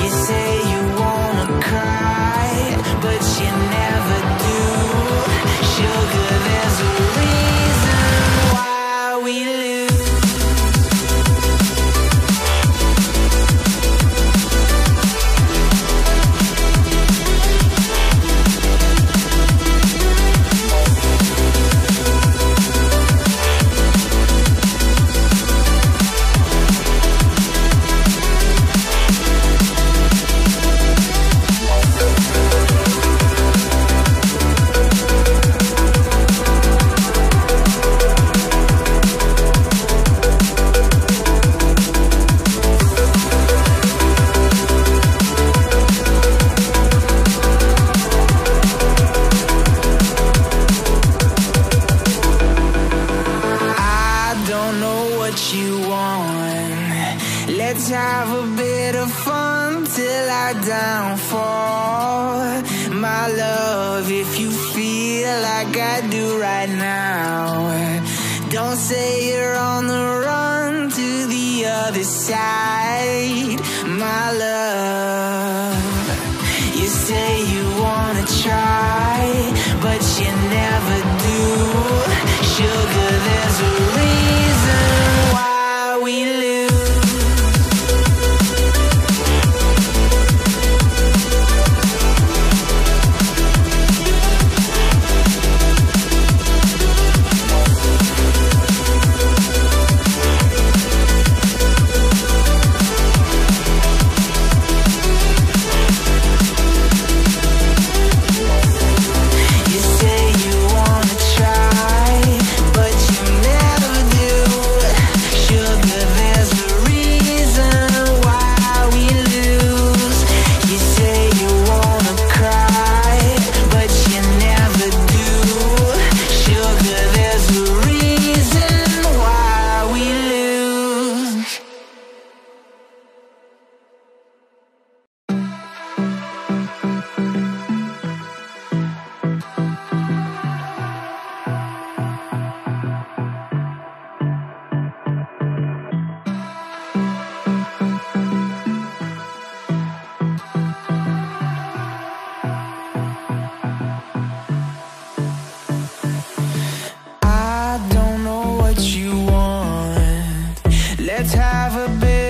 You say you wanna cry, but you never do. Sugar, there's a reason why we lose. Let's have a bit of fun till I downfall. My love, if you feel like I do right now, don't say you're on the run to the other side. My love, you say you wanna try, but you never do. Sugar, there's a reason why we lose. Let's have a bit